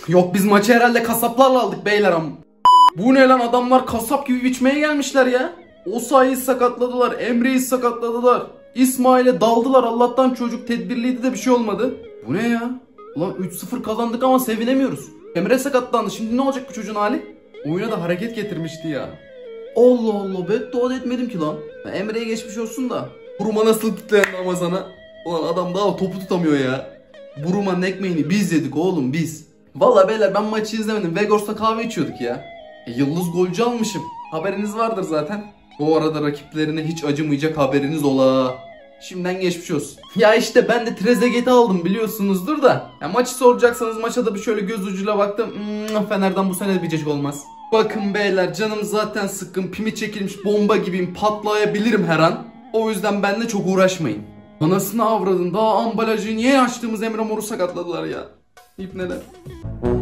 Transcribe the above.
Yok biz maçı herhalde kasaplarla aldık beyler am. Bu ne lan, adamlar kasap gibi biçmeye gelmişler ya. Osayi'yi sakatladılar, Emre'yi sakatladılar. İsmail'e daldılar, Allah'tan çocuk tedbirliydi de bir şey olmadı. Bu ne ya? Ulan 3-0 kazandık ama sevinemiyoruz. Emre sakatlandı, şimdi ne olacak bu çocuğun hali? Oyuna da hareket getirmişti ya. Allah Allah, beddua etmedim ki lan. Emre'ye geçmiş olsun da. Buruma nasıl kitlendi ama sana. Ulan adam daha topu tutamıyor ya. Buruma'nın ekmeğini biz yedik oğlum biz. Vallahi beyler ben maçı izlemedim. Vegors'ta kahve içiyorduk ya. Yıldız golcü almışım. Haberiniz vardır zaten. Bu arada rakiplerine hiç acımayacak, haberiniz ola. Şimdiden geçmiş olsun. Ya işte ben de Trezeguet'i aldım biliyorsunuzdur da. Ya maçı soracaksanız maça da bir şöyle göz ucuyla baktım. Fener'den bu sene de bir cacık olmaz. Bakın beyler, canım zaten sıkkın, pimi çekilmiş bomba gibiyim, patlayabilirim her an. O yüzden benimle çok uğraşmayın. Anasını avradın, daha ambalajı niye açtığımız Emre Mor'u sakatladılar ya. İpneler.